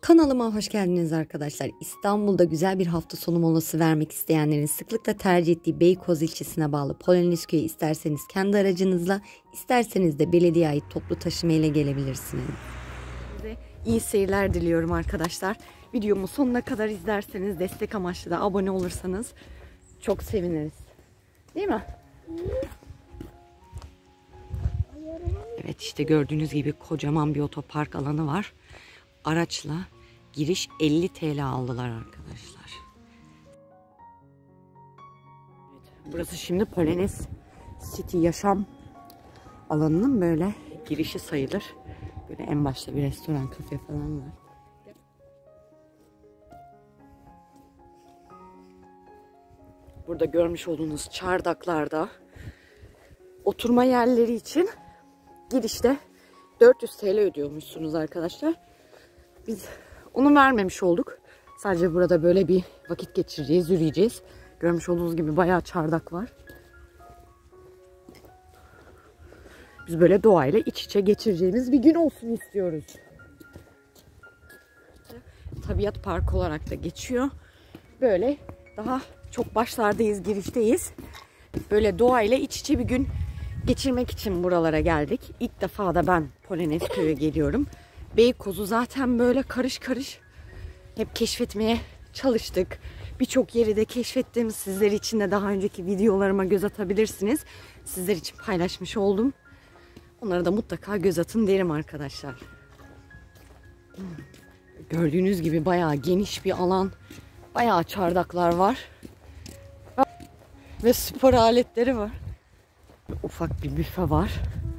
Kanalıma hoş geldiniz arkadaşlar. İstanbul'da güzel bir hafta sonu molası vermek isteyenlerin sıklıkla tercih ettiği Beykoz ilçesine bağlı Polonezköy'e isterseniz kendi aracınızla, isterseniz de belediye ait toplu taşıma ile gelebilirsiniz. Size iyi seyirler diliyorum arkadaşlar. Videomu sonuna kadar izlerseniz, destek amaçlı da abone olursanız çok seviniriz. Değil mi? Evet, işte gördüğünüz gibi kocaman bir otopark alanı var. Araçla giriş 50 TL aldılar arkadaşlar. Evet, burası şimdi Polonez City yaşam alanının böyle girişi sayılır. Böyle en başta bir restoran, kafe falan var. Burada görmüş olduğunuz çardaklarda oturma yerleri için girişte 400 TL ödüyormuşsunuz arkadaşlar. Biz onu vermemiş olduk. Sadece burada böyle bir vakit geçireceğiz, yürüyeceğiz. Görmüş olduğunuz gibi bayağı çardak var. Biz böyle doğayla iç içe geçireceğimiz bir gün olsun istiyoruz. Tabiat parkı olarak da geçiyor. Böyle daha çok başlardayız, girişteyiz. Böyle doğayla iç içe bir gün geçirmek için buralara geldik. İlk defa da ben Polonezköy'e geliyorum. Beykoz'u zaten böyle karış karış hep keşfetmeye çalıştık. Birçok yeri de keşfettim. Sizler için de daha önceki videolarıma göz atabilirsiniz. Sizler için paylaşmış oldum. Onlara da mutlaka göz atın derim arkadaşlar. Gördüğünüz gibi bayağı geniş bir alan. Bayağı çardaklar var. Ve spor aletleri var. Ufak bir büfe var.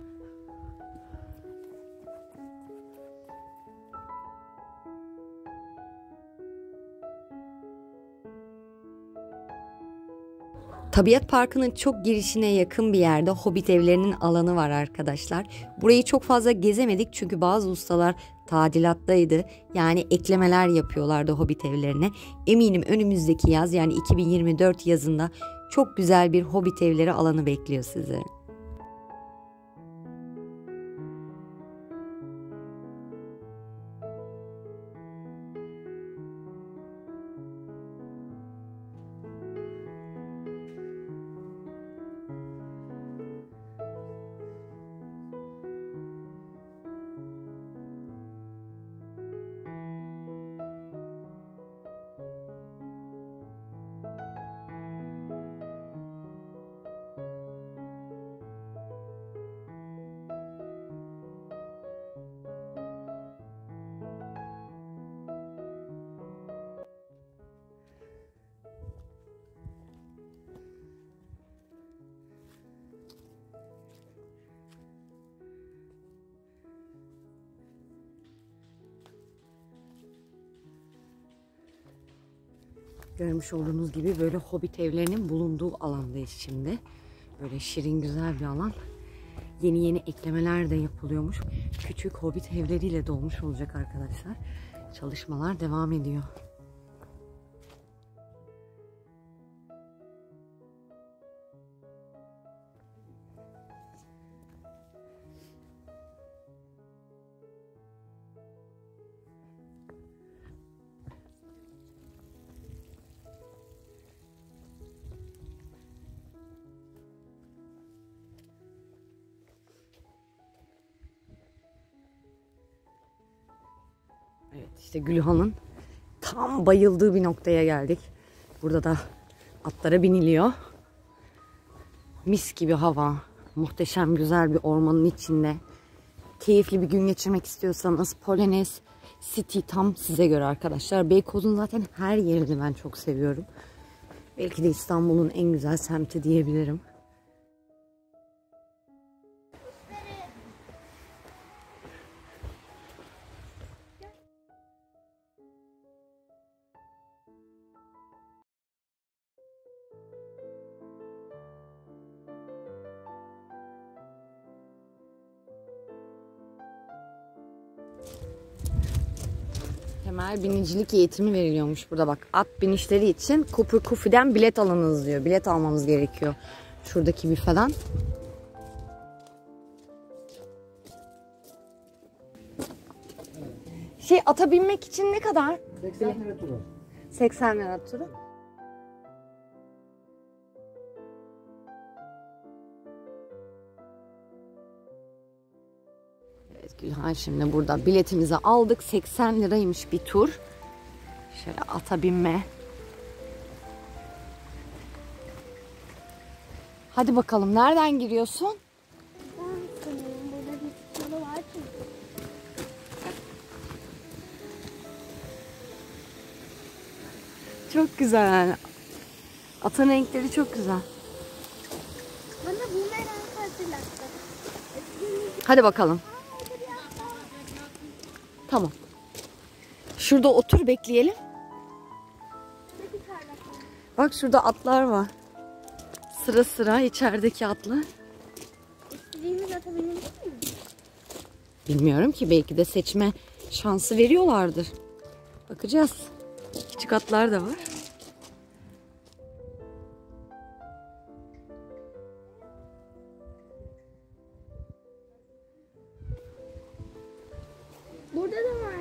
Tabiat Parkı'nın çok girişine yakın bir yerde Hobbit evlerinin alanı var arkadaşlar. Burayı çok fazla gezemedik çünkü bazı ustalar tadilattaydı. Yani eklemeler yapıyorlardı Hobbit evlerine. Eminim önümüzdeki yaz, yani 2024 yazında çok güzel bir Hobbit evleri alanı bekliyor sizi. Görmüş olduğunuz gibi böyle Hobbit evlerinin bulunduğu alandayız şimdi. Böyle şirin, güzel bir alan. Yeni yeni eklemeler de yapılıyormuş. Küçük Hobbit evleriyle dolmuş olacak arkadaşlar. Çalışmalar devam ediyor. Evet, işte Gülhan'ın tam bayıldığı bir noktaya geldik. Burada da atlara biniliyor. Mis gibi hava, muhteşem güzel bir ormanın içinde. Keyifli bir gün geçirmek istiyorsanız Polonez City tam size göre arkadaşlar. Beykoz'un zaten her yerini ben çok seviyorum. Belki de İstanbul'un en güzel semti diyebilirim. Temel binicilik eğitimi veriliyormuş burada, bak. At binişleri için Cooper Coffee'den bilet alınız diyor. Bilet almamız gerekiyor. Şuradaki büfeden. Şey, ata binmek için ne kadar? 80 lira turu. 80 lira turu. Evet Gülhan, şimdi burada biletimizi aldık. 80 liraymış bir tur. Şöyle ata binme. Hadi bakalım, nereden giriyorsun? Burada bir yolu var ki. Çok güzel. Atın renkleri çok güzel. Bana bu merak hatırlattı. Hadi bakalım. Tamam. Şurada otur, bekleyelim. Bak şurada atlar var. Sıra sıra içerideki atlar. İstediğimiz ata binebilir miyiz? Bilmiyorum ki, belki de seçme şansı veriyorlardır. Bakacağız. Küçük atlar da var. Burada da var.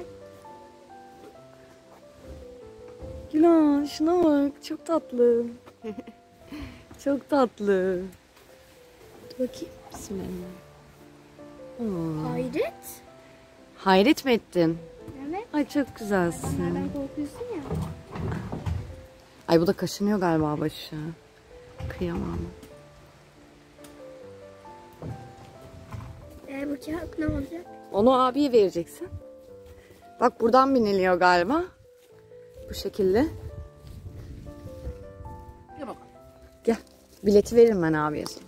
Gülhan, şuna bak. Çok tatlı. Çok tatlı. Dur bakayım. Bismillah. Aa, Hayret. hayret mi ettin? Evet. Ay çok güzelsin. Onlardan korkuyorsun ya. Ay bu da kaşınıyor galiba başı. Kıyamam. Bu kağıt ne olacak? Onu abiye vereceksin. Bak buradan biniliyor galiba. Bu şekilde. Gel bak. Gel. Bileti veririm ben abiye sonra.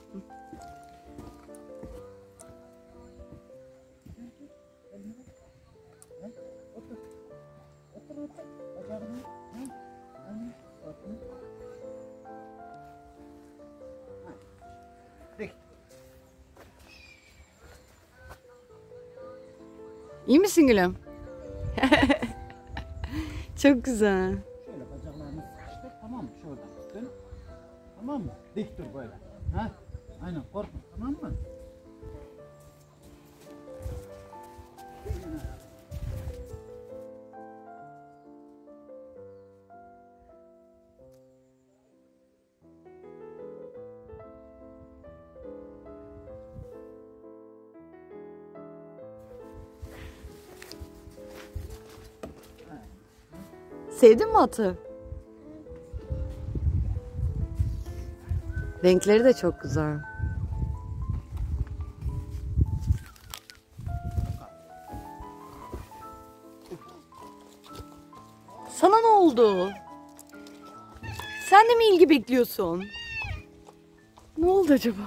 Dik. İyi misin gülüm? Çok güzel. Şöyle bacaklarını sıkıştır, tamam mı? Şuradan tutun. Tamam mı? Dik dur böyle. Ha? Aynen, korkma, tamam mı? Sevdin mi atı? Renkleri de çok güzel. Sana ne oldu? Sen de mi ilgi bekliyorsun? Ne oldu acaba?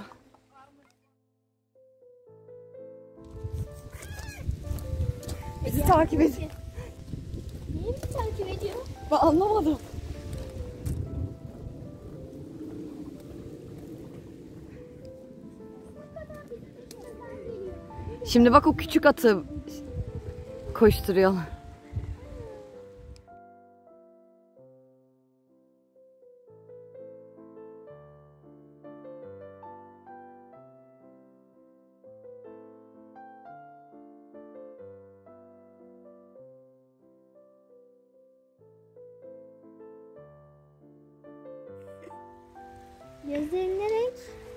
Bizi takip et. Niye bizi takip ediyor? Ben anlamadım. Şimdi bak o küçük atı koşturuyorlar. Gözlerin ne renk?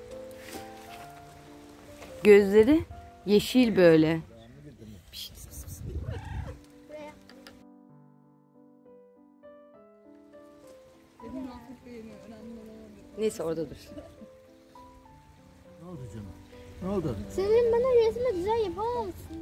Gözleri yeşil böyle. Buraya. Neyse orada dur. Ne oldu canım? Ne oldu? Senin bana resmi güzel yapar mısın?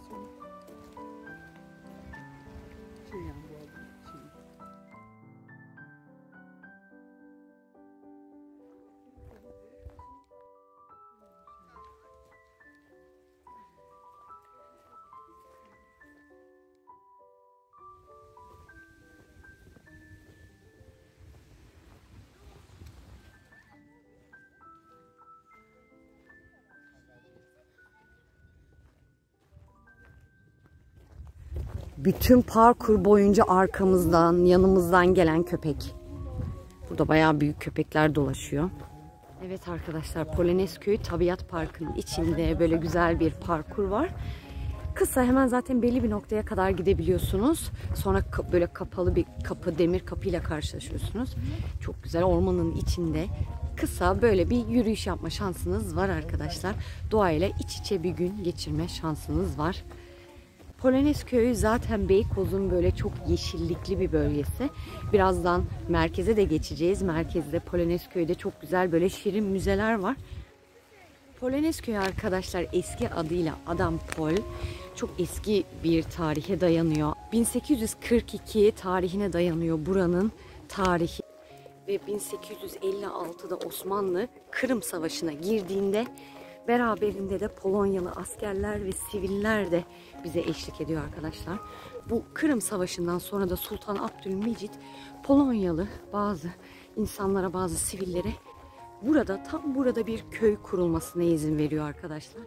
Bütün parkur boyunca arkamızdan, yanımızdan gelen köpek. Burada bayağı büyük köpekler dolaşıyor. Evet arkadaşlar, Polonezköy Tabiat Parkı'nın içinde böyle güzel bir parkur var. Kısa, hemen zaten belli bir noktaya kadar gidebiliyorsunuz. Sonra böyle kapalı bir kapı, demir kapıyla karşılaşıyorsunuz. Çok güzel, ormanın içinde kısa böyle bir yürüyüş yapma şansınız var arkadaşlar. Doğayla iç içe bir gün geçirme şansınız var. Polonezköy zaten Beykoz'un böyle çok yeşillikli bir bölgesi. Birazdan merkeze de geçeceğiz. Merkezde, Polonezköy'de çok güzel böyle şirin müzeler var. Polonezköy arkadaşlar eski adıyla Adampol. Çok eski bir tarihe dayanıyor. 1842 tarihine dayanıyor buranın tarihi. Ve 1856'da Osmanlı Kırım Savaşı'na girdiğinde beraberinde de Polonyalı askerler ve siviller de bize eşlik ediyor arkadaşlar. Bu Kırım Savaşı'ndan sonra da Sultan Abdülmecit Polonyalı bazı insanlara, bazı sivillere tam burada bir köy kurulmasına izin veriyor arkadaşlar.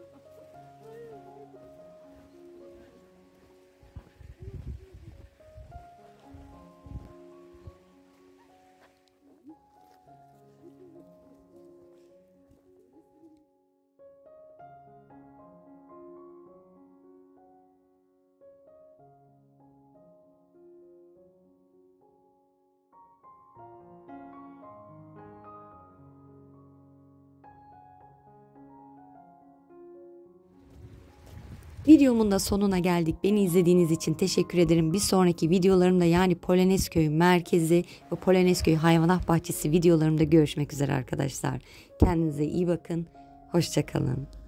Videomun da sonuna geldik. Beni izlediğiniz için teşekkür ederim. Bir sonraki videolarımda, yani Polonezköy merkezi ve Polonezköy hayvanat bahçesi videolarımda görüşmek üzere arkadaşlar. Kendinize iyi bakın. Hoşça kalın.